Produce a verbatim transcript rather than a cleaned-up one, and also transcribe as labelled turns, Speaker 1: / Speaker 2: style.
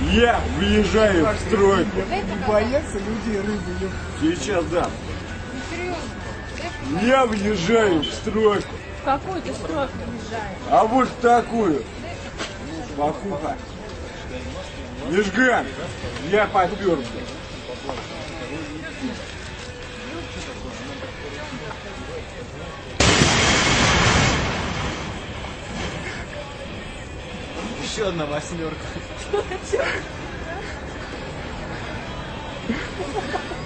Speaker 1: Я въезжаю в стройку.
Speaker 2: Не боятся людей рыбы.
Speaker 1: Сейчас дам. Я въезжаю в стройку.
Speaker 3: В какую ты стройку въезжаешь?
Speaker 1: А вот такую. Покуха. Мижган, я попёр.
Speaker 2: Еще одна восьмерка.